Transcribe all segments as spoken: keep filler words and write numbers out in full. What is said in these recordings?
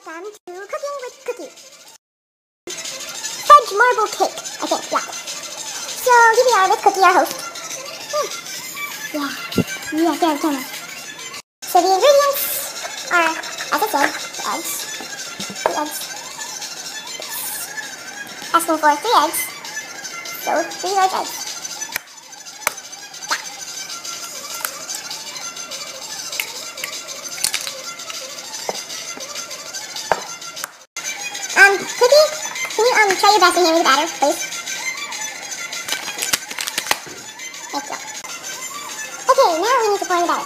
Welcome to Cooking with Cookie. Fudge marble cake, I think, yeah. So, here we are with Cookie, our host. Hmm. Yeah, yeah, there, camera. So the ingredients are, as I said, the eggs. The eggs. Asking for three eggs. So, three large eggs. Um, Cookie, can you um try your best in here with the batter, please? Thank you. Okay, now we need to pour in the batter.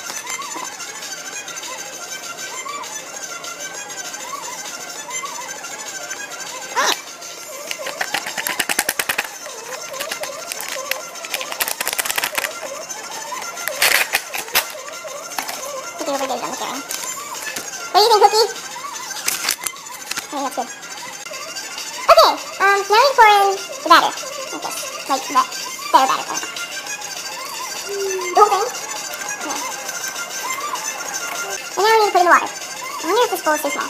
Okay. Cookie over there is on the carrying. What do you think, Cookie? I think that's good. Okay, um, now we pour in the batter. Like this. Like that. Better batter for it. The whole thing? Okay. And now we need to put in the water. I wonder if this bowl is too small.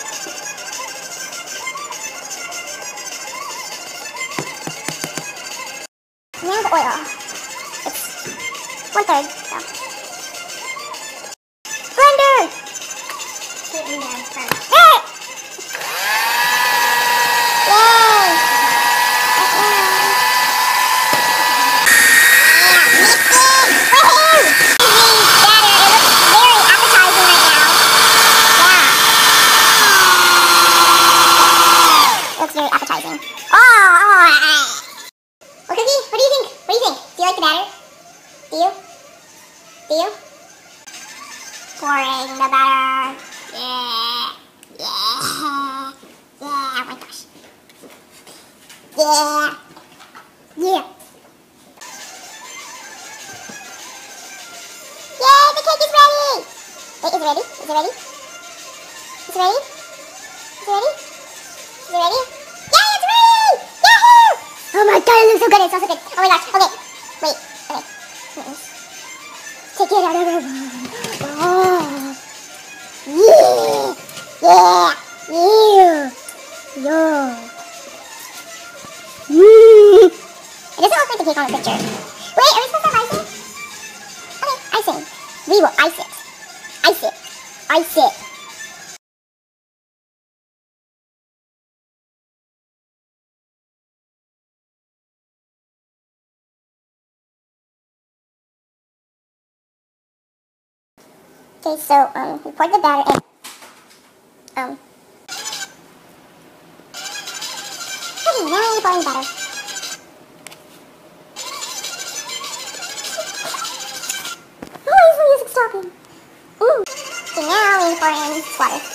Now the oil. It's one third, so. Blender! Put it in there first. Ah! Very appetizing. Oh, oh. Well, Cookie, what do you think? What do you think? Do you like the batter? Do you? Do you? Pouring the batter. Yeah. Yeah. Yeah. Oh my gosh. Yeah. Yeah. Yay, the cake is ready. Wait, is it ready? Is it ready? Is it ready? Is it ready? Is it ready? Oh my god, it looks so good, it's so, so good. Oh my gosh, okay. Wait, okay. Mm-mm. Take it out of the bowl. Oh. Yeah. Yeah. Yeah. Yeah. Mm. It doesn't look like the cake on the picture. Wait, are we supposed to have icing? Okay, icing. We will ice it. Ice it. Ice it. Okay, so, um, we poured the batter in. Um. Okay, now we pour in the batter. Oh, is the music stopping? Ooh. Okay, now we pour in water.